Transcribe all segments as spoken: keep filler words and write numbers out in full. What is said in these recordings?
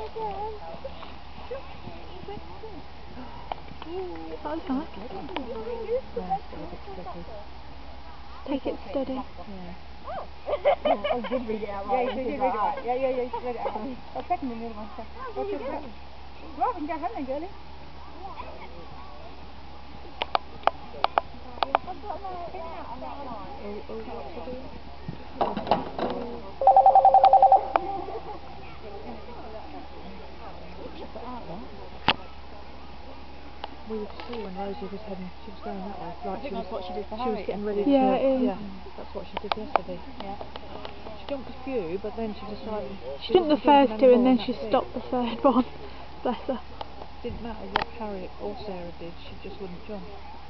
That was nice. Take it steady. Yeah. Oh, I did read it out right. Yeah, you did read it right. Yeah, yeah, yeah, you read it out. I'll second the middle one. Go, go, go. Well, we can go home then, girlie. We would see when Rosie was heading, she was going that way. Like I think she that's was, what she did for she Harry. was getting ready Yeah, to, it is. yeah, that's what she did yesterday. Yeah. She jumped a few, but then she decided... She jumped the first two and then she stopped the third one. Bless her. Didn't matter what Harriet or Sarah did, she just wouldn't jump.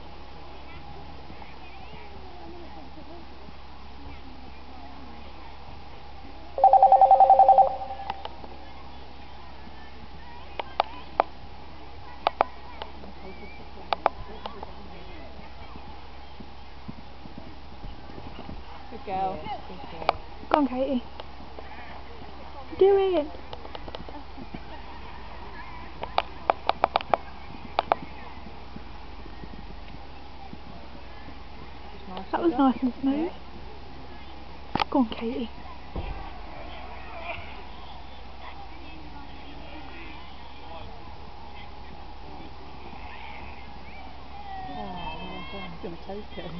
Good girl. Yes, good girl. Go on, Katie. Do it. Nice That was that. nice and smooth. Yeah. Go on, Katie. Oh, well done. Gonna take it.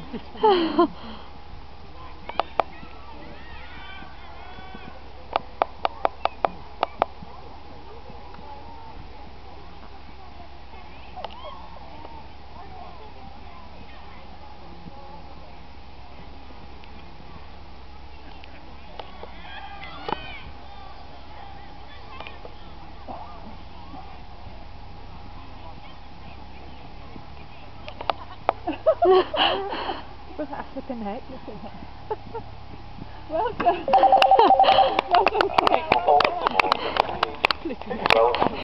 Was that a flipping heck? Well done. Well done, quick.